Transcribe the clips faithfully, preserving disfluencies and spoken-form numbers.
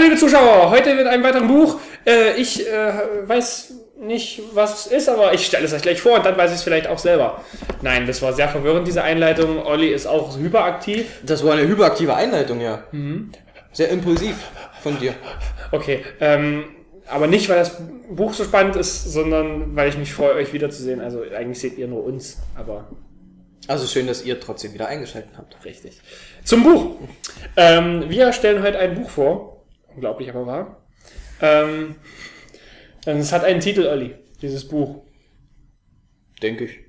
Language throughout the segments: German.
liebe Zuschauer, heute mit einem weiteren Buch. Äh, ich äh, weiß nicht, was es ist, aber ich stelle es euch gleich vor und dann weiß ich es vielleicht auch selber. Nein, das war sehr verwirrend, diese Einleitung. Olli ist auch hyperaktiv. Das war eine hyperaktive Einleitung, ja. Mhm. Sehr impulsiv von dir. Okay, ähm, aber nicht, weil das Buch so spannend ist, sondern weil ich mich freue, euch wiederzusehen. Also eigentlich seht ihr nur uns, aber... Also schön, dass ihr trotzdem wieder eingeschaltet habt. Richtig. Zum Buch. Ähm, wir stellen heute ein Buch vor. Unglaublich, aber wahr. Ähm, es hat einen Titel, Olli, dieses Buch. Denke ich.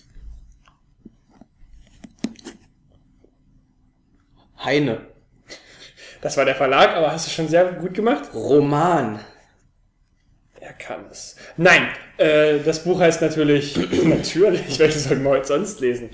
Heine. Das war der Verlag, aber hast du schon sehr gut gemacht. Roman. Er kann es. Nein, äh, das Buch heißt natürlich, natürlich, welches sollten wir heute sonst lesen?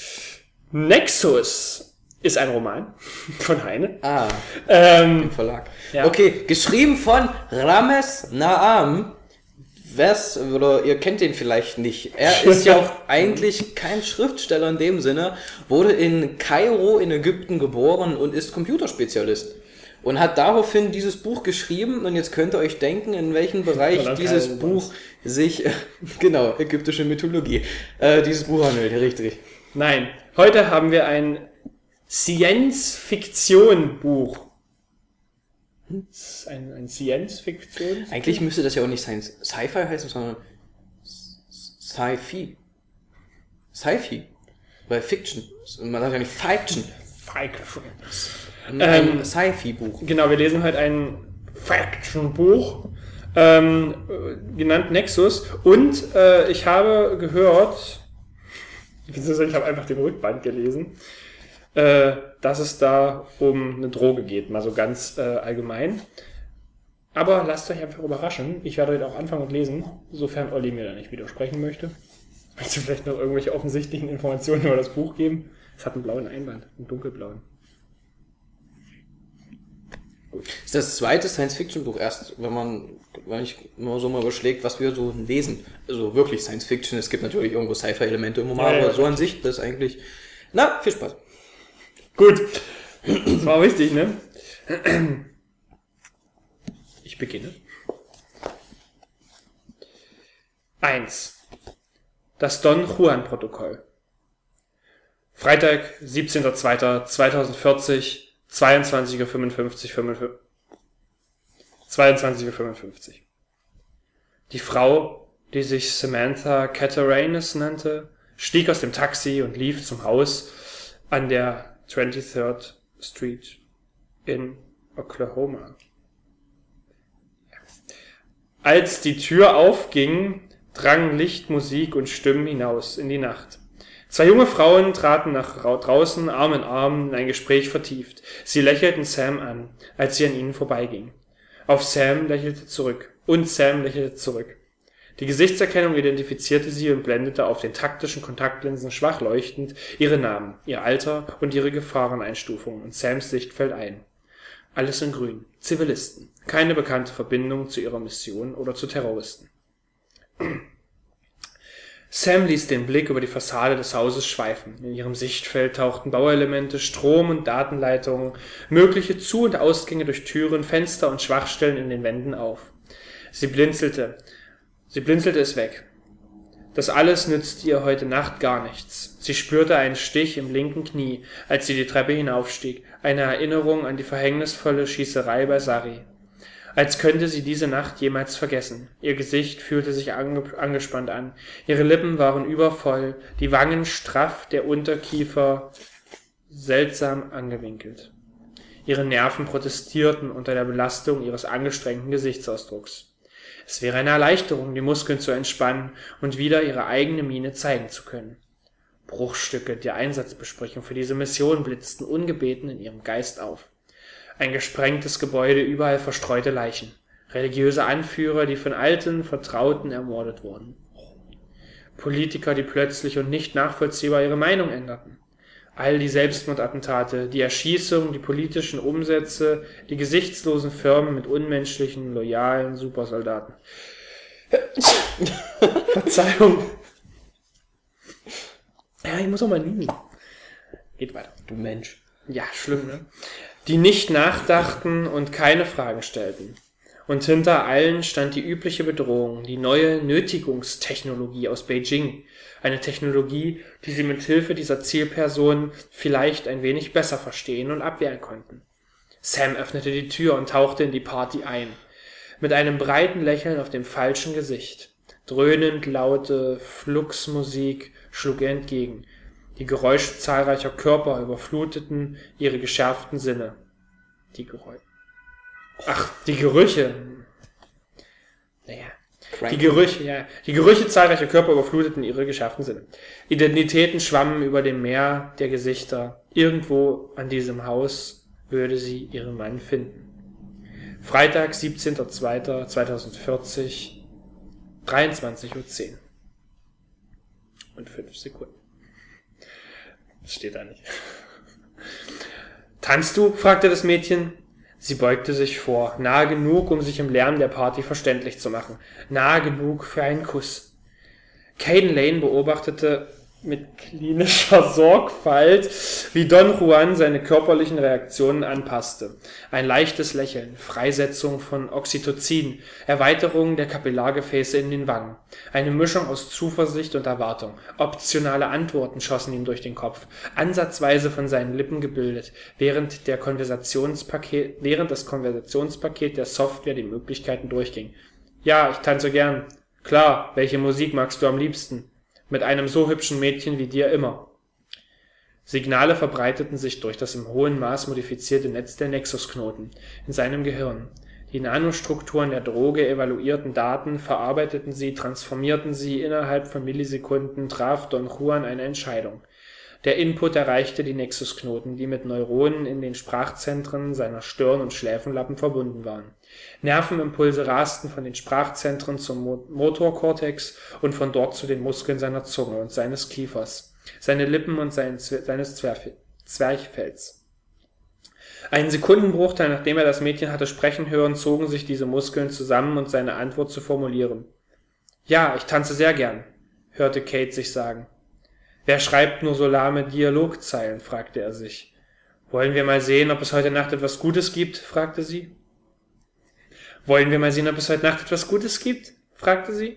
Nexus ist ein Roman von Heine. Ah, ähm, im Verlag. Ja. Okay, geschrieben von Ramez Naam. Wer's, oder ihr kennt den vielleicht nicht. Er ist ja auch eigentlich kein Schriftsteller in dem Sinne, wurde in Kairo in Ägypten geboren und ist Computerspezialist. Und hat daraufhin dieses Buch geschrieben, und jetzt könnt ihr euch denken, in welchem Bereich dieses Kairo Buch sich, äh, genau, ägyptische Mythologie, äh, dieses Buch handelt, richtig. Nein, heute haben wir ein Science-Fiction-Buch. Das ist ein, ein Science-Fiction? Eigentlich müsste das ja auch nicht Science Sci-Fi heißen, sondern Sci-Fi. Sci-Fi. Weil Fiction. Man sagt ja nicht Fiction. Fiction. Ein Ähm, Sci-Fi-Buch. Genau, wir lesen heute ein Fiction-Buch, ähm, genannt Nexus. Und äh, ich habe gehört, wieso ich habe einfach den Rückband gelesen, äh, dass es da um eine Droge geht, mal so ganz äh, allgemein. Aber lasst euch einfach überraschen. Ich werde heute auch anfangen und lesen, sofern Olli mir da nicht widersprechen möchte. Willst du vielleicht noch irgendwelche offensichtlichen Informationen über das Buch geben? Es hat einen blauen Einband, einen dunkelblauen. Gut. Ist das zweite Science-Fiction-Buch erst, wenn man, wenn ich nur so mal überschlägt, was wir so lesen. Also wirklich Science-Fiction. Es gibt natürlich irgendwo Sci-Fi-Elemente im Roman, ja, ja, aber so an sich, das ist eigentlich... Na, viel Spaß. Gut. Das war wichtig, ne? Ich beginne. Eins. Das Don Juan-Protokoll. Freitag, siebzehnter zweiter zweitausendvierzig, zweiundzwanzig Uhr fünfundfünfzig, zweiundzwanzig Uhr fünfundfünfzig. Die Frau, die sich Samantha Cataranis nannte, stieg aus dem Taxi und lief zum Haus an der twenty-third Street in Oklahoma. Als die Tür aufging, drangen Licht, Musik und Stimmen hinaus in die Nacht. Zwei junge Frauen traten nach draußen, Arm in Arm, in ein Gespräch vertieft. Sie lächelten Sam an, als sie an ihnen vorbeiging. Auf Sam lächelte zurück, und Sam lächelte zurück. Die Gesichtserkennung identifizierte sie und blendete auf den taktischen Kontaktlinsen schwach leuchtend ihre Namen, ihr Alter und ihre Gefahreneinstufungen in Sams Sichtfeld ein. Alles in grün. Zivilisten. Keine bekannte Verbindung zu ihrer Mission oder zu Terroristen. Sam ließ den Blick über die Fassade des Hauses schweifen. In ihrem Sichtfeld tauchten Bauelemente, Strom- und Datenleitungen, mögliche Zu- und Ausgänge durch Türen, Fenster und Schwachstellen in den Wänden auf. Sie blinzelte. Sie blinzelte es weg. Das alles nützte ihr heute Nacht gar nichts. Sie spürte einen Stich im linken Knie, als sie die Treppe hinaufstieg, eine Erinnerung an die verhängnisvolle Schießerei bei Sari. Als könnte sie diese Nacht jemals vergessen. Ihr Gesicht fühlte sich ange- angespannt an. Ihre Lippen waren übervoll, die Wangen straff, der Unterkiefer seltsam angewinkelt. Ihre Nerven protestierten unter der Belastung ihres angestrengten Gesichtsausdrucks. Es wäre eine Erleichterung, die Muskeln zu entspannen und wieder ihre eigene Miene zeigen zu können. Bruchstücke der Einsatzbesprechung für diese Mission blitzten ungebeten in ihrem Geist auf. Ein gesprengtes Gebäude, überall verstreute Leichen. Religiöse Anführer, die von alten Vertrauten ermordet wurden. Politiker, die plötzlich und nicht nachvollziehbar ihre Meinung änderten. All die Selbstmordattentate, die Erschießungen, die politischen Umsätze, die gesichtslosen Firmen mit unmenschlichen, loyalen Supersoldaten. Verzeihung. Ja, ich muss auch mal niesen. Geht weiter. Du Mensch. Ja, schlimm, ne? die nicht nachdachten und keine Fragen stellten. Und hinter allen stand die übliche Bedrohung, die neue Nötigungstechnologie aus Beijing. Eine Technologie, die sie mit Hilfe dieser Zielpersonen vielleicht ein wenig besser verstehen und abwehren konnten. Sam öffnete die Tür und tauchte in die Party ein. Mit einem breiten Lächeln auf dem falschen Gesicht. Dröhnend laute Fluxmusik schlug er entgegen. Die Geräusche zahlreicher Körper überfluteten ihre geschärften Sinne. Die Geräusche. Ach, die Gerüche. Naja. Die Gerüche, ja. Die Gerüche zahlreicher Körper überfluteten ihre geschärften Sinne. Identitäten schwammen über dem Meer der Gesichter. Irgendwo an diesem Haus würde sie ihren Mann finden. Freitag, siebzehnter zweiter zweitausendvierzig, dreiundzwanzig Uhr zehn. Und fünf Sekunden. Das steht da nicht. Tanzt du? Fragte das Mädchen. Sie beugte sich vor, nahe genug, um sich im Lärm der Party verständlich zu machen. Nahe genug für einen Kuss. Caden Lane beobachtete mit klinischer Sorgfalt, wie Don Juan seine körperlichen Reaktionen anpasste. Ein leichtes Lächeln, Freisetzung von Oxytocin, Erweiterung der Kapillargefäße in den Wangen. Eine Mischung aus Zuversicht und Erwartung. Optionale Antworten schossen ihm durch den Kopf, ansatzweise von seinen Lippen gebildet, während, der Konversationspaket, während das Konversationspaket der Software die Möglichkeiten durchging. Ja, ich tanze gern. Klar, welche Musik magst du am liebsten? Mit einem so hübschen Mädchen wie dir immer. Signale verbreiteten sich durch das im hohen Maß modifizierte Netz der Nexusknoten in seinem Gehirn. Die Nanostrukturen der Droge evaluierten Daten, verarbeiteten sie, transformierten sie, innerhalb von Millisekunden traf Don Juan eine Entscheidung. Der Input erreichte die Nexusknoten, die mit Neuronen in den Sprachzentren seiner Stirn- und Schläfenlappen verbunden waren. Nervenimpulse rasten von den Sprachzentren zum Motorkortex und von dort zu den Muskeln seiner Zunge und seines Kiefers, seine Lippen und sein, seines Zwerchfells. Einen Sekundenbruchteil, nachdem er das Mädchen hatte sprechen hören, zogen sich diese Muskeln zusammen, um seine Antwort zu formulieren. »Ja, ich tanze sehr gern«, hörte Kate sich sagen. »Wer schreibt nur so lahme Dialogzeilen?« fragte er sich. »Wollen wir mal sehen, ob es heute Nacht etwas Gutes gibt?« fragte sie. »Wollen wir mal sehen, ob es heute Nacht etwas Gutes gibt?« fragte sie.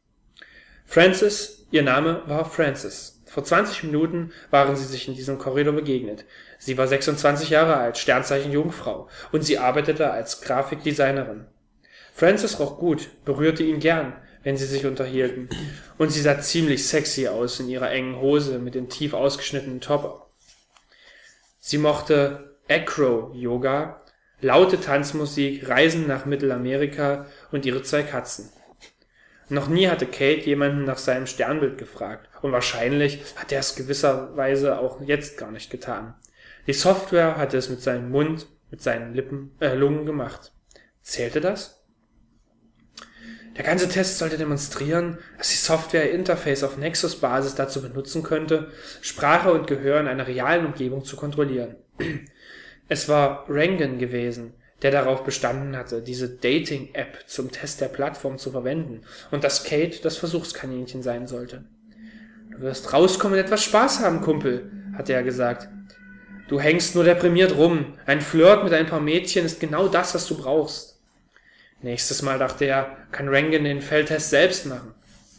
Frances, ihr Name war Frances. Vor zwanzig Minuten waren sie sich in diesem Korridor begegnet. Sie war sechsundzwanzig Jahre alt, Sternzeichen Jungfrau, und sie arbeitete als Grafikdesignerin. Frances roch gut, berührte ihn gern, wenn sie sich unterhielten, und sie sah ziemlich sexy aus in ihrer engen Hose mit dem tief ausgeschnittenen Top. Sie mochte Acro-Yoga, laute Tanzmusik, Reisen nach Mittelamerika und ihre zwei Katzen. Noch nie hatte Kate jemanden nach seinem Sternbild gefragt, und wahrscheinlich hat er es gewisserweise auch jetzt gar nicht getan. Die Software hatte es mit seinem Mund, mit seinen Lippen, äh, Lungen gemacht. Zählte das? Der ganze Test sollte demonstrieren, dass die Software ihr Interface auf Nexus-Basis dazu benutzen könnte, Sprache und Gehör in einer realen Umgebung zu kontrollieren. Es war Rangan gewesen, der darauf bestanden hatte, diese Dating-App zum Test der Plattform zu verwenden und dass Kate das Versuchskaninchen sein sollte. »Du wirst rauskommen und etwas Spaß haben, Kumpel«, hatte er gesagt. »Du hängst nur deprimiert rum. Ein Flirt mit ein paar Mädchen ist genau das, was du brauchst.« Nächstes Mal, dachte er, kann Rangan den Feldtest selbst machen.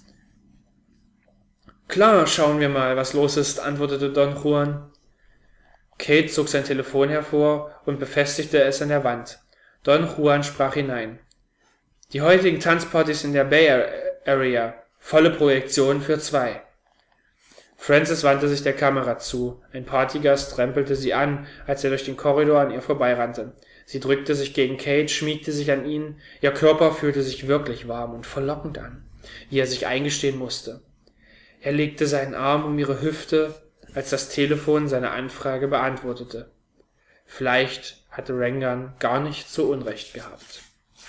»Klar, schauen wir mal, was los ist«, antwortete Don Juan. Kate zog sein Telefon hervor und befestigte es an der Wand. Don Juan sprach hinein. »Die heutigen Tanzpartys in der Bay Area. Volle Projektion für zwei.« Frances wandte sich der Kamera zu. Ein Partygast rempelte sie an, als er durch den Korridor an ihr vorbeirannte. Sie drückte sich gegen Kate, schmiegte sich an ihn. Ihr Körper fühlte sich wirklich warm und verlockend an, wie er sich eingestehen musste. Er legte seinen Arm um ihre Hüfte, als das Telefon seine Anfrage beantwortete. Vielleicht hatte Rangan gar nicht so Unrecht gehabt.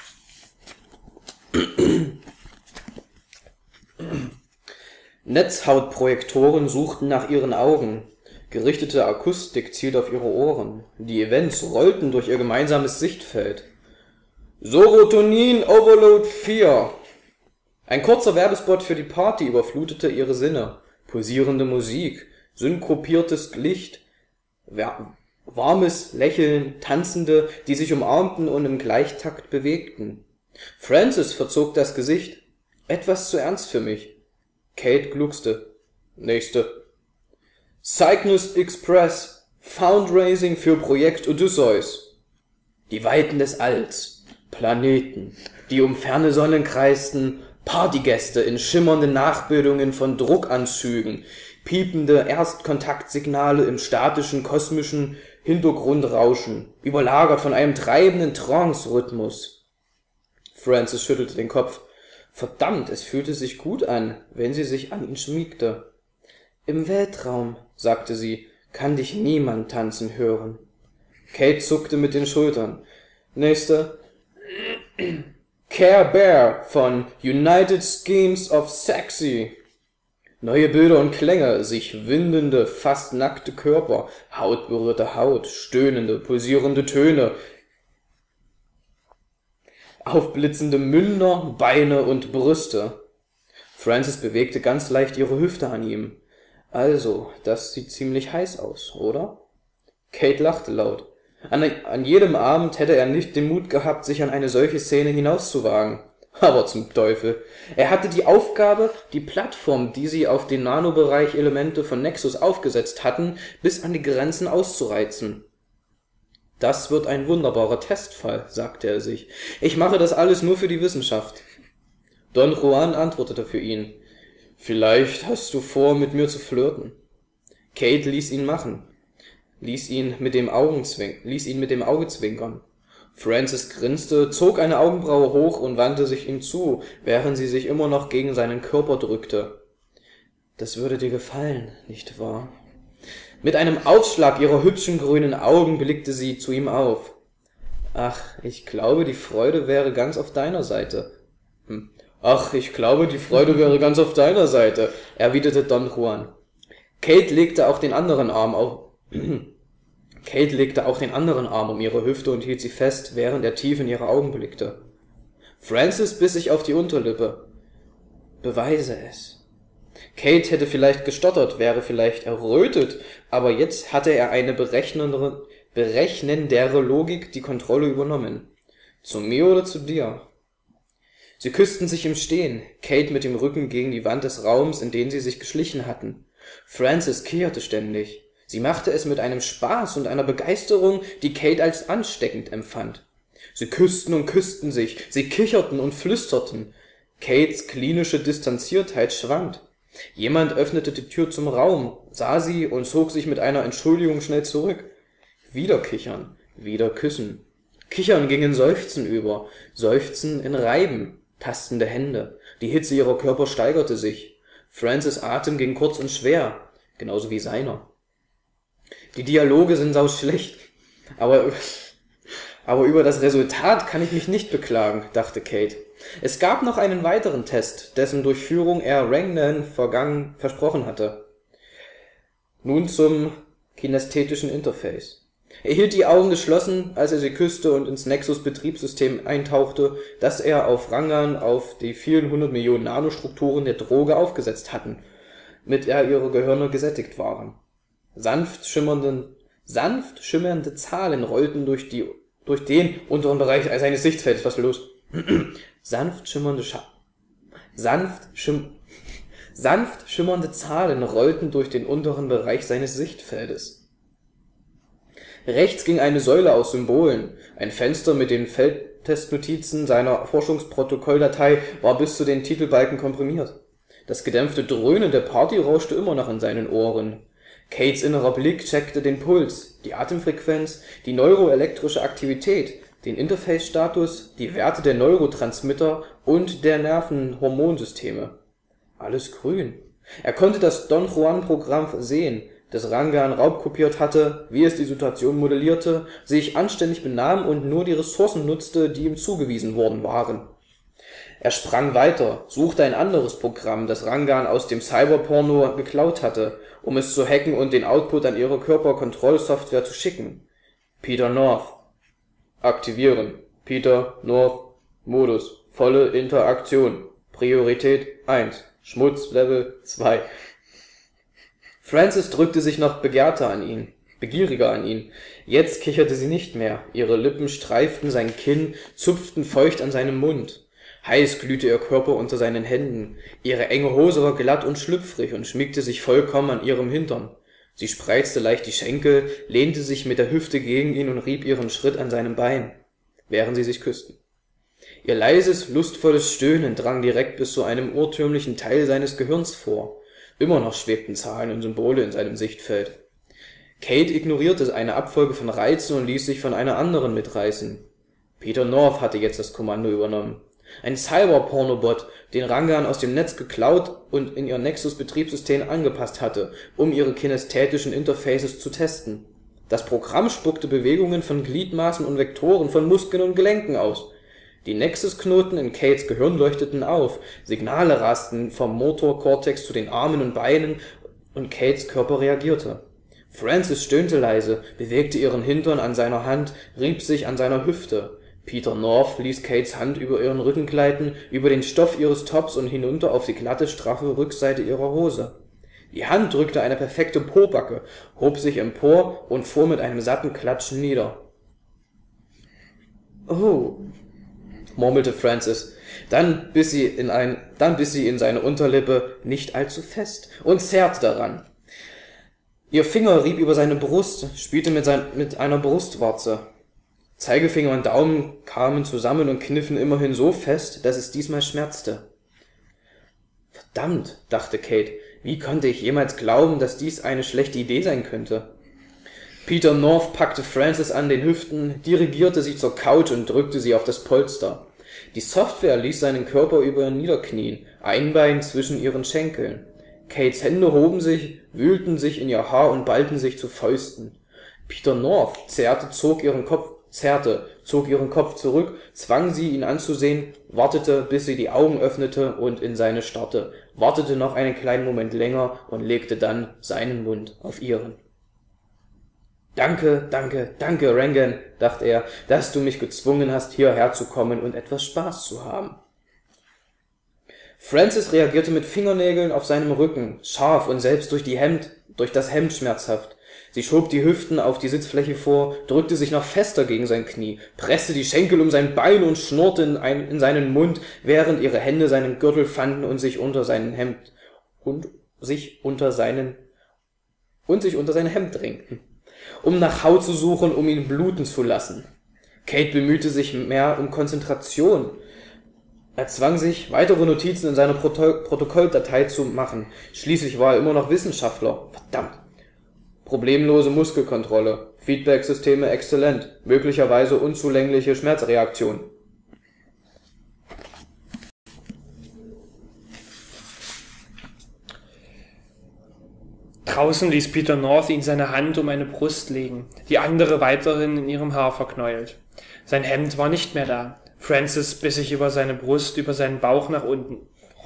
Netzhautprojektoren suchten nach ihren Augen. Gerichtete Akustik zielt auf ihre Ohren. Die Events rollten durch ihr gemeinsames Sichtfeld. Serotonin Overload vier. Ein kurzer Werbespot für die Party überflutete ihre Sinne. Pulsierende Musik, synkopiertes Licht, Wer Warmes Lächeln, Tanzende, die sich umarmten und im Gleichtakt bewegten. Francis verzog das Gesicht. Etwas zu ernst für mich. Kate gluckste. Nächste. Cygnus Express. Fundraising für Projekt Odysseus. Die Weiten des Alls. Planeten, die um ferne Sonnen kreisten, Partygäste in schimmernden Nachbildungen von Druckanzügen, piepende Erstkontaktsignale im statischen kosmischen Hintergrundrauschen, überlagert von einem treibenden Trance-Rhythmus. Francis schüttelte den Kopf. Verdammt, es fühlte sich gut an, wenn sie sich an ihn schmiegte. Im Weltraum, sagte sie, kann dich niemand tanzen hören. Kate zuckte mit den Schultern. Nächste. Care Bear von United Schemes of Sexy. Neue Bilder und Klänge, sich windende, fast nackte Körper, hautberührte Haut, stöhnende, pulsierende Töne, aufblitzende Münder, Beine und Brüste. Francis bewegte ganz leicht ihre Hüfte an ihm. Also, das sieht ziemlich heiß aus, oder? Kate lachte laut. An, an jedem Abend hätte er nicht den Mut gehabt, sich an eine solche Szene hinauszuwagen. Aber zum Teufel. Er hatte die Aufgabe, die Plattform, die sie auf den Nanobereich Elemente von Nexus aufgesetzt hatten, bis an die Grenzen auszureizen. Das wird ein wunderbarer Testfall, sagte er sich. Ich mache das alles nur für die Wissenschaft. Don Juan antwortete für ihn. Vielleicht hast du vor, mit mir zu flirten. Kate ließ ihn machen. Ließ ihn mit dem Augenzwink, ließ ihn mit dem Auge zwinkern. Francis grinste, zog eine Augenbraue hoch und wandte sich ihm zu, während sie sich immer noch gegen seinen Körper drückte. Das würde dir gefallen, nicht wahr? Mit einem Aufschlag ihrer hübschen grünen Augen blickte sie zu ihm auf. Ach, ich glaube, die Freude wäre ganz auf deiner Seite. Hm. Ach, ich glaube, die Freude wäre ganz auf deiner Seite, erwiderte Don Juan. Kate legte auch den anderen Arm auf. Kate legte auch den anderen Arm um ihre Hüfte und hielt sie fest, während er tief in ihre Augen blickte. Francis biss sich auf die Unterlippe. Beweise es. Kate hätte vielleicht gestottert, wäre vielleicht errötet, aber jetzt hatte er eine berechnendere, berechnendere Logik die Kontrolle übernommen. Zu mir oder zu dir? Sie küssten sich im Stehen, Kate mit dem Rücken gegen die Wand des Raums, in den sie sich geschlichen hatten. Francis kicherte ständig. Sie machte es mit einem Spaß und einer Begeisterung, die Kate als ansteckend empfand. Sie küssten und küssten sich, sie kicherten und flüsterten. Kates klinische Distanziertheit schwand. Jemand öffnete die Tür zum Raum, sah sie und zog sich mit einer Entschuldigung schnell zurück. Wieder kichern, wieder küssen. Kichern ging in Seufzen über, Seufzen in Reiben, tastende Hände. Die Hitze ihrer Körper steigerte sich. Francis' Atem ging kurz und schwer, genauso wie seiner. Die Dialoge sind sauschlecht, aber, aber über das Resultat kann ich mich nicht beklagen, dachte Kate. Es gab noch einen weiteren Test, dessen Durchführung er Rangnan vergangen versprochen hatte. Nun zum kinästhetischen Interface. Er hielt die Augen geschlossen, als er sie küsste und ins Nexus-Betriebssystem eintauchte, das er auf Rangan auf die vielen hundert Millionen Nanostrukturen der Droge aufgesetzt hatten, mit der ihre Gehirne gesättigt waren. Sanft schimmernden, sanft schimmernde Zahlen rollten durch die, durch den unteren Bereich seines Sichtfeldes. Was ist los? sanft schimmernde Scha sanft schim sanft schimmernde Zahlen rollten durch den unteren Bereich seines Sichtfeldes. Rechts ging eine Säule aus Symbolen. Ein Fenster mit den Feldtestnotizen seiner Forschungsprotokolldatei war bis zu den Titelbalken komprimiert. Das gedämpfte Dröhnen der Party rauschte immer noch in seinen Ohren. Kates innerer Blick checkte den Puls, die Atemfrequenz, die neuroelektrische Aktivität, den Interface-Status, die Werte der Neurotransmitter und der Nervenhormonsysteme. Alles grün. Er konnte das Don Juan-Programm sehen, das Rangan raubkopiert hatte, wie es die Situation modellierte, sich anständig benahm und nur die Ressourcen nutzte, die ihm zugewiesen worden waren. Er sprang weiter, suchte ein anderes Programm, das Rangan aus dem Cyberporno geklaut hatte, um es zu hacken und den Output an ihre Körperkontrollsoftware zu schicken. Peter North. Aktivieren. Peter North. Modus. Volle Interaktion. Priorität eins. Schmutz Level zwei. Francis drückte sich noch begehrter an ihn. begieriger an ihn. Jetzt kicherte sie nicht mehr, ihre Lippen streiften sein Kinn, zupften feucht an seinem Mund. Heiß glühte ihr Körper unter seinen Händen, ihre enge Hose war glatt und schlüpfrig und schmiegte sich vollkommen an ihrem Hintern. Sie spreizte leicht die Schenkel, lehnte sich mit der Hüfte gegen ihn und rieb ihren Schritt an seinem Bein, während sie sich küssten. Ihr leises, lustvolles Stöhnen drang direkt bis zu einem urtümlichen Teil seines Gehirns vor. Immer noch schwebten Zahlen und Symbole in seinem Sichtfeld. Kate ignorierte eine Abfolge von Reizen und ließ sich von einer anderen mitreißen. Peter North hatte jetzt das Kommando übernommen. Ein Cyber-Pornobot, den Rangan aus dem Netz geklaut und in ihr Nexus-Betriebssystem angepasst hatte, um ihre kinästhetischen Interfaces zu testen. Das Programm spuckte Bewegungen von Gliedmaßen und Vektoren von Muskeln und Gelenken aus. Die Nexus-Knoten in Kates Gehirn leuchteten auf, Signale rasten vom Motorkortex zu den Armen und Beinen und Kates Körper reagierte. Frances stöhnte leise, bewegte ihren Hintern an seiner Hand, rieb sich an seiner Hüfte. Peter North ließ Kates Hand über ihren Rücken gleiten, über den Stoff ihres Tops und hinunter auf die glatte, straffe Rückseite ihrer Hose. Die Hand drückte eine perfekte Pobacke, hob sich empor und fuhr mit einem satten Klatschen nieder. »Oh«, murmelte Frances. Dann biss sie in ein, dann biss sie in seine Unterlippe nicht allzu fest und zerrte daran. Ihr Finger rieb über seine Brust, spielte mit, sein, mit einer Brustwarze. Zeigefinger und Daumen kamen zusammen und kniffen immerhin so fest, dass es diesmal schmerzte. Verdammt, dachte Kate, wie konnte ich jemals glauben, dass dies eine schlechte Idee sein könnte? Peter North packte Frances an den Hüften, dirigierte sie zur Couch und drückte sie auf das Polster. Die Software ließ seinen Körper über ihr niederknien, ein Bein zwischen ihren Schenkeln. Kates Hände hoben sich, wühlten sich in ihr Haar und ballten sich zu Fäusten. Peter North zerrte, zog ihren Kopf, zerrte, zog ihren Kopf zurück, zwang sie, ihn anzusehen, wartete, bis sie die Augen öffnete und in seine starrte, wartete noch einen kleinen Moment länger und legte dann seinen Mund auf ihren. »Danke, danke, danke, Rangan«, dachte er, »dass du mich gezwungen hast, hierher zu kommen und etwas Spaß zu haben.« Frances reagierte mit Fingernägeln auf seinem Rücken, scharf und selbst durch die Hemd, durch das Hemd schmerzhaft. Sie schob die Hüften auf die Sitzfläche vor, drückte sich noch fester gegen sein Knie, presste die Schenkel um sein Bein und schnurrte in, ein, in seinen Mund, während ihre Hände seinen Gürtel fanden und sich unter seinen Hemd und sich unter seinen und sich unter sein Hemd drängten, um nach Haut zu suchen, um ihn bluten zu lassen. Kate bemühte sich mehr um Konzentration. Er zwang sich, weitere Notizen in seiner Proto- Protokolldatei zu machen. Schließlich war er immer noch Wissenschaftler. Verdammt. Problemlose Muskelkontrolle. Feedback-Systeme exzellent. Möglicherweise unzulängliche Schmerzreaktion. Draußen ließ Peter North ihn seine Hand um eine Brust legen, die andere weiterhin in ihrem Haar verknäult. Sein Hemd war nicht mehr da. Frances biss sich über seine Brust, über seinen Bauch nach unten.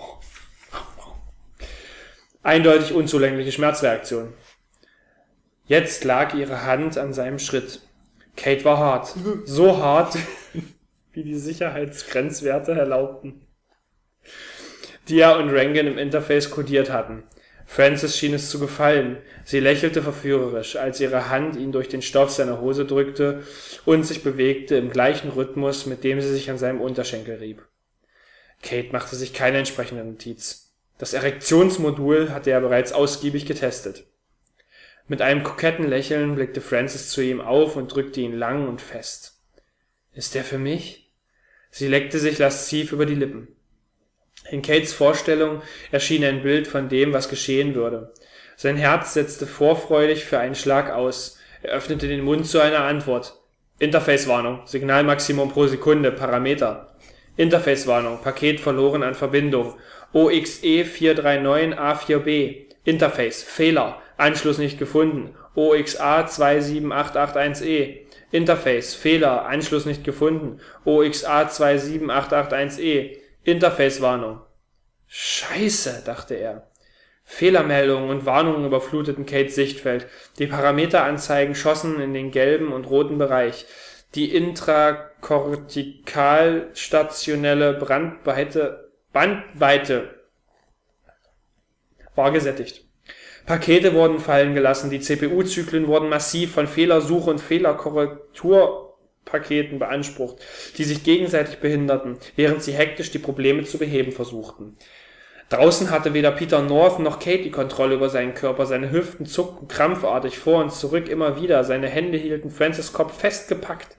Eindeutig unzulängliche Schmerzreaktion. Jetzt lag ihre Hand an seinem Schritt. Kate war hart. So hart, wie die Sicherheitsgrenzwerte erlaubten, die er und Rangan im Interface kodiert hatten. Frances schien es zu gefallen. Sie lächelte verführerisch, als ihre Hand ihn durch den Stoff seiner Hose drückte und sich bewegte im gleichen Rhythmus, mit dem sie sich an seinem Unterschenkel rieb. Kate machte sich keine entsprechende Notiz. Das Erektionsmodul hatte er bereits ausgiebig getestet. Mit einem koketten Lächeln blickte Frances zu ihm auf und drückte ihn lang und fest. »Ist der für mich?« Sie leckte sich lasziv über die Lippen. In Kates Vorstellung erschien ein Bild von dem, was geschehen würde. Sein Herz setzte vorfreudig für einen Schlag aus. Er öffnete den Mund zu einer Antwort. Interface-Warnung, Signalmaximum pro Sekunde, Parameter. Interface-Warnung, Paket verloren an Verbindung. O X E vier drei neun A vier B. Interface, Fehler, Anschluss nicht gefunden. O X A zwei sieben acht acht eins E. Interface, Fehler, Anschluss nicht gefunden. O X A zwei sieben acht acht eins E. Interface-Warnung. Scheiße, dachte er. Fehlermeldungen und Warnungen überfluteten Kates Sichtfeld. Die Parameteranzeigen schossen in den gelben und roten Bereich. Die intrakortikalstationelle Brandweite, Bandweite war gesättigt. Pakete wurden fallen gelassen, die C P U-Zyklen wurden massiv von Fehlersuche und Fehlerkorrekturpaketen beansprucht, die sich gegenseitig behinderten, während sie hektisch die Probleme zu beheben versuchten. Draußen hatte weder Peter North noch Kate die Kontrolle über seinen Körper, seine Hüften zuckten krampfartig vor und zurück immer wieder, seine Hände hielten Francis' Kopf festgepackt.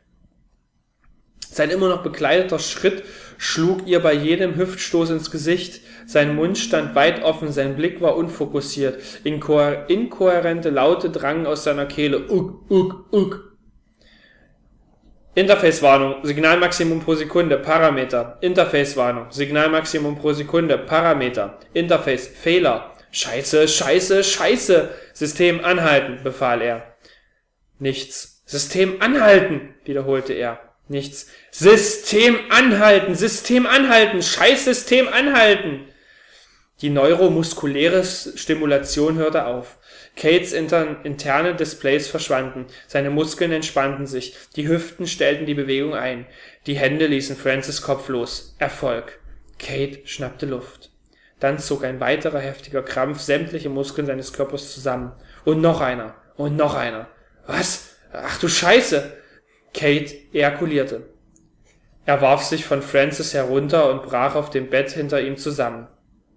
Sein immer noch bekleideter Schritt schlug ihr bei jedem Hüftstoß ins Gesicht, sein Mund stand weit offen, sein Blick war unfokussiert, Inkoher- inkohärente Laute drangen aus seiner Kehle. Uck, uck, uck. Interface-Warnung, Signalmaximum pro Sekunde, Parameter. Interface-Warnung, Signalmaximum pro Sekunde, Parameter. Interface, Fehler. Scheiße, scheiße, scheiße. System anhalten, befahl er. Nichts. System anhalten, wiederholte er. Nichts. System anhalten, System anhalten, scheiß System anhalten. Die neuromuskuläre Stimulation hörte auf. Kates inter- interne Displays verschwanden. Seine Muskeln entspannten sich. Die Hüften stellten die Bewegung ein. Die Hände ließen Francis Kopf los. Erfolg. Kate schnappte Luft. Dann zog ein weiterer heftiger Krampf sämtliche Muskeln seines Körpers zusammen. Und noch einer. Und noch einer. Was? Ach du Scheiße! Kate ejakulierte. Er warf sich von Francis herunter und brach auf dem Bett hinter ihm zusammen.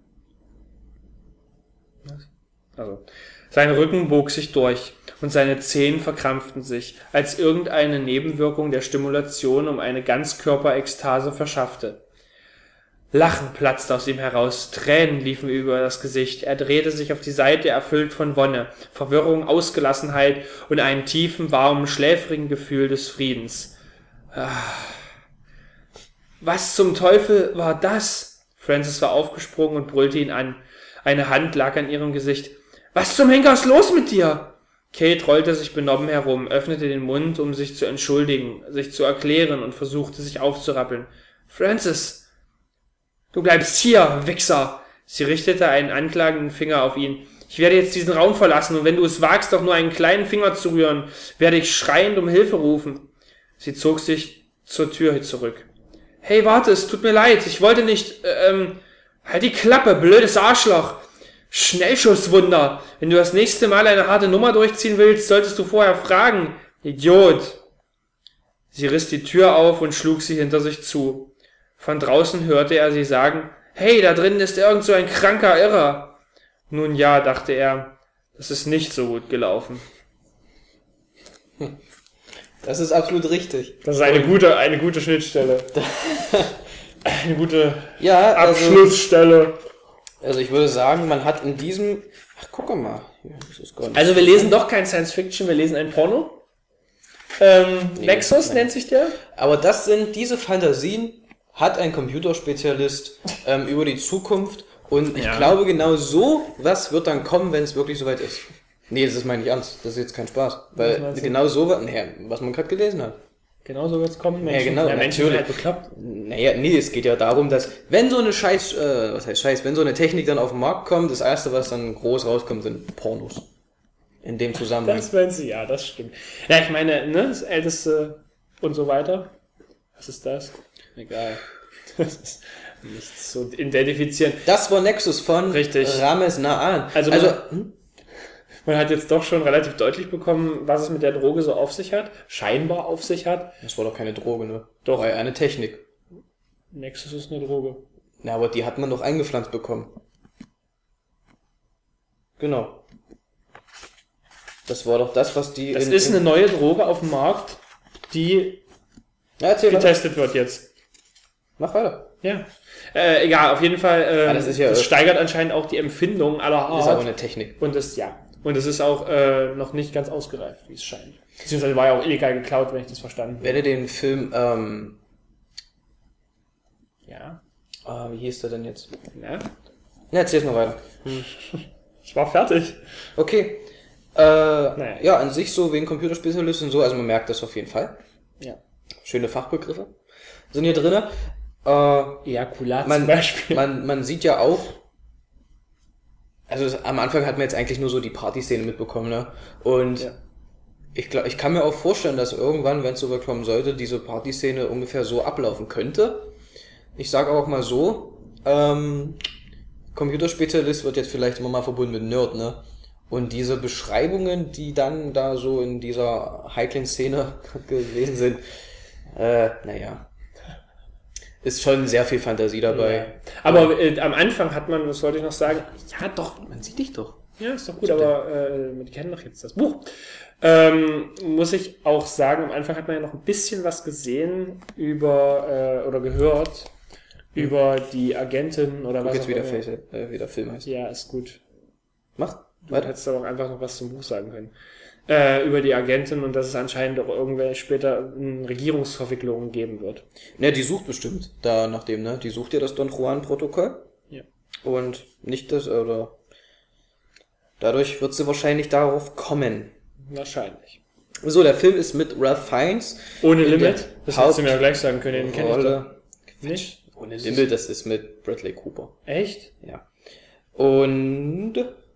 Also, sein Rücken bog sich durch und seine Zehen verkrampften sich, als irgendeine Nebenwirkung der Stimulation um eine Ganzkörperekstase verschaffte. Lachen platzte aus ihm heraus, Tränen liefen über das Gesicht, er drehte sich auf die Seite, erfüllt von Wonne, Verwirrung, Ausgelassenheit und einem tiefen, warmen, schläfrigen Gefühl des Friedens. Was zum Teufel war das? Francis war aufgesprungen und brüllte ihn an. Eine Hand lag an ihrem Gesicht. Was zum Henker ist los mit dir? Kate rollte sich benommen herum, öffnete den Mund, um sich zu entschuldigen, sich zu erklären und versuchte sich aufzurappeln. Francis! Du bleibst hier, Wichser! Sie richtete einen anklagenden Finger auf ihn. Ich werde jetzt diesen Raum verlassen, und wenn du es wagst, doch nur einen kleinen Finger zu rühren, werde ich schreiend um Hilfe rufen. Sie zog sich zur Tür zurück. Hey, warte, es tut mir leid, ich wollte nicht, ähm, halt die Klappe, blödes Arschloch! Schnellschusswunder! Wenn du das nächste Mal eine harte Nummer durchziehen willst, solltest du vorher fragen. Idiot! Sie riss die Tür auf und schlug sie hinter sich zu. Von draußen hörte er sie sagen, hey, da drinnen ist irgend so ein kranker Irrer. Nun ja, dachte er, das ist nicht so gut gelaufen. Das ist absolut richtig. Das ist eine gute, eine gute Schnittstelle. Eine gute ja, Abschlussstelle. Also, also ich würde sagen, man hat in diesem... Ach, guck mal. Das ist gar nicht also wir lesen doch kein Science Fiction, wir lesen ein Porno. Ähm, nee, Nexus nein. nennt sich der. Aber das sind diese Fantasien, hat ein Computerspezialist ähm, über die Zukunft, und ich ja. glaube, genau so was wird dann kommen, wenn es wirklich soweit ist. Nee, das ist meine ich ernst, das ist jetzt kein Spaß. Weil genau so was, naja, was man gerade gelesen hat. Genau so wird es kommen, Menschen. Ja, genau, ja, Menschen natürlich. Sind halt bekloppt. Naja, nee, es geht ja darum, dass, wenn so eine Scheiß, äh, was heißt Scheiß, wenn so eine Technik dann auf den Markt kommt, das erste, was dann groß rauskommt, sind Pornos. In dem Zusammenhang. Das meinst du, ja, das stimmt. Ja, ich meine, ne, das Älteste und so weiter. Was ist das? Egal. Das ist nichts zu identifizieren. Das war Nexus von Richtig. Rames Na'an. Also, also man, hm? man hat jetzt doch schon relativ deutlich bekommen, was es mit der Droge so auf sich hat. Scheinbar auf sich hat. Das war doch keine Droge, ne? Doch. War ja eine Technik. Nexus ist eine Droge. Na, aber die hat man doch eingepflanzt bekommen. Genau. Das war doch das, was die... Das in, ist in eine neue Droge auf dem Markt, die ja, getestet wird jetzt. Mach weiter. Ja. Äh, egal, auf jeden Fall, äh, ja, das, ist ja, das steigert anscheinend auch die Empfindung aller Art. Ist aber eine Technik. Und das, ja. Und es ist auch äh, noch nicht ganz ausgereift, wie es scheint. Beziehungsweise war ja auch illegal geklaut, wenn ich das verstanden habe. Wenn ihr den Film, ähm... Ja. Ah, wie hieß der denn jetzt? Ja. Ja, erzähl's mal weiter. Hm. Ich war fertig. Okay. Äh, naja. Ja, an sich so wegen Computerspezialist und so, also man merkt das auf jeden Fall. Ja. Schöne Fachbegriffe sind hier drinne. Äh, Ejakulat man, zum Beispiel. Man, man sieht ja auch, also das, am Anfang hat man jetzt eigentlich nur so die Partyszene mitbekommen, ne? Und ja. ich glaube, ich kann mir auch vorstellen, dass irgendwann, wenn es so weit kommen sollte, diese Partyszene ungefähr so ablaufen könnte. Ich sage auch mal so, ähm, Computerspezialist wird jetzt vielleicht immer mal verbunden mit Nerd, ne? Und diese Beschreibungen, die dann da so in dieser heiklen Szene gewesen sind, äh, naja, ist schon sehr viel Fantasie dabei. Ja. Aber äh, am Anfang hat man, das wollte ich noch sagen, ja doch, Man sieht dich doch. ja, ist doch gut, aber äh, die kennen doch jetzt das Buch. Ähm, muss ich auch sagen, am Anfang hat man ja noch ein bisschen was gesehen über, äh, oder gehört, hm. über die Agentin oder Guck was jetzt auch wieder, immer. Face, äh, wieder Film heißt. Ja, ist gut. Mach. Du hättest aber auch einfach noch was zum Buch sagen können. Äh, über die Agentin und dass es anscheinend auch irgendwann später Regierungsverwicklungen geben wird. Ne, die sucht bestimmt da nach dem, ne? Die sucht ja das Don Juan-Protokoll. Ja. Und nicht das, oder... Dadurch wird sie wahrscheinlich darauf kommen. Wahrscheinlich. So, der Film ist mit Ralph Fiennes. Ohne in Limit? der Das hättest du mir ja gleich sagen können, den kenne ich doch. Rolle. Nicht? Ohne Limit, das ist mit Bradley Cooper. Echt? Ja. Und...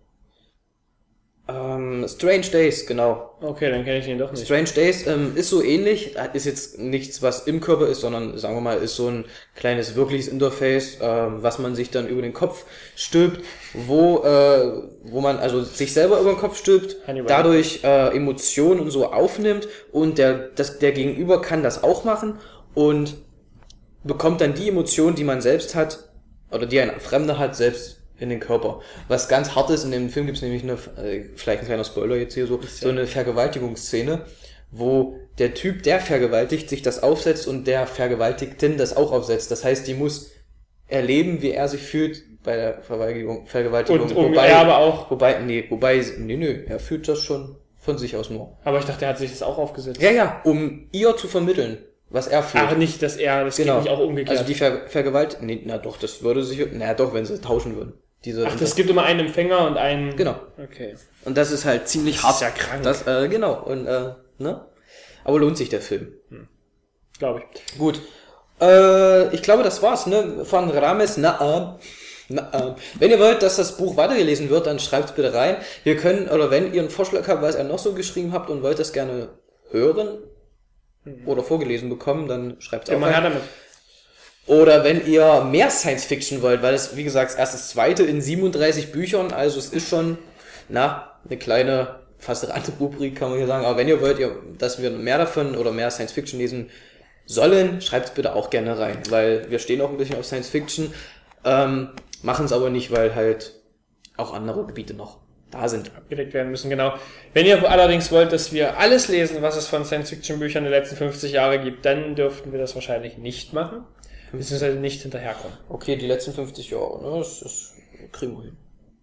Ähm, Strange Days, genau. Okay, dann kenne ich den doch nicht. Strange Days ähm, ist so ähnlich, ist jetzt nichts, was im Körper ist, sondern, sagen wir mal, ist so ein kleines wirkliches Interface, ähm, was man sich dann über den Kopf stülpt, wo äh, wo man also sich selber über den Kopf stülpt, dadurch äh, Emotionen und so aufnimmt und der das der Gegenüber kann das auch machen und bekommt dann die Emotionen, die man selbst hat, oder die ein Fremder hat, selbst in den Körper. Was ganz hart ist, in dem Film gibt es nämlich eine, äh, vielleicht ein kleiner Spoiler jetzt hier so, so eine Vergewaltigungsszene, wo der Typ, der vergewaltigt, sich das aufsetzt und der Vergewaltigten das auch aufsetzt. Das heißt, die muss erleben, wie er sich fühlt bei der Vergewaltigung. Vergewaltigung. Und um wobei, er aber auch. Wobei, nee, wobei, nee, nee, er fühlt das schon von sich aus nur. Aber ich dachte, er hat sich das auch aufgesetzt. Ja, ja, um ihr zu vermitteln, was er fühlt. Ach, nicht, dass er, das Genau. geht nicht auch umgekehrt. Also die Ver Vergewaltigung, nee, na doch, das würde sich, na doch, wenn sie tauschen würden. Diese Ach, das gibt immer einen Empfänger und einen... Genau. Okay. Und das ist halt ziemlich Das hart. ist ja krank. Das, äh, genau. Und, äh, ne? Aber lohnt sich der Film. Hm. Glaube ich. Gut. Äh, ich glaube, das war's, ne? Von Rames Na'am. Na'am. Wenn ihr wollt, dass das Buch weitergelesen wird, dann schreibt's bitte rein. Wir können, oder wenn ihr einen Vorschlag habt, was ihr noch so geschrieben habt und wollt das gerne hören hm. oder vorgelesen bekommen, dann schreibt's auch Immer her damit. Oder wenn ihr mehr Science-Fiction wollt, weil es, wie gesagt, erst das zweite in siebenunddreißig Büchern, also es ist schon, na, eine kleine, fast Randrubrik, kann man hier sagen. Aber wenn ihr wollt, ihr, dass wir mehr davon oder mehr Science-Fiction lesen sollen, schreibt es bitte auch gerne rein, weil wir stehen auch ein bisschen auf Science-Fiction, ähm, machen es aber nicht, weil halt auch andere Gebiete noch da sind. Abgedeckt werden müssen, genau. Wenn ihr allerdings wollt, dass wir alles lesen, was es von Science-Fiction-Büchern der letzten fünfzig Jahre gibt, dann dürften wir das wahrscheinlich nicht machen. Beziehungsweise nicht hinterherkommen. Okay, die letzten fünfzig Jahre, ne? Das, das kriegen wir hin.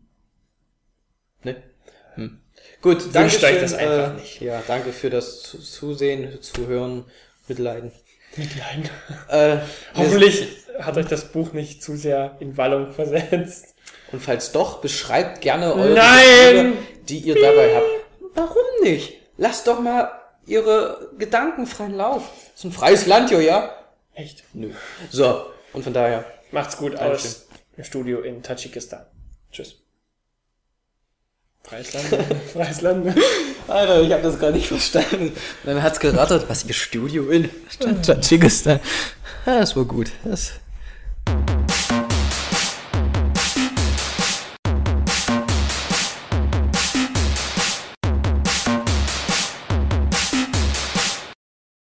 Ne? Hm. Gut, danke Wünscht euch schön, das einfach äh, nicht. Ja, danke für das Zu- Zusehen, Zuhören, Mitleiden. Mitleiden. Äh, Hoffentlich hat euch das Buch nicht zu sehr in Wallung versetzt. Und falls doch, beschreibt gerne eure Nein! Gefühle, die ihr dabei habt. Warum nicht? Lasst doch mal ihre Gedanken freien Lauf. Das ist ein freies Land hier, ja? Echt? Nö. So, und von daher. Macht's gut Dankeschön. aus dem Studio in Tadschikistan. Tschüss. Freies Land. Freies Land. Alter, ich habe das gar nicht verstanden. Dann hat's gerattert. Was, ihr Studio in Tadschikistan? Ja, das war gut. Das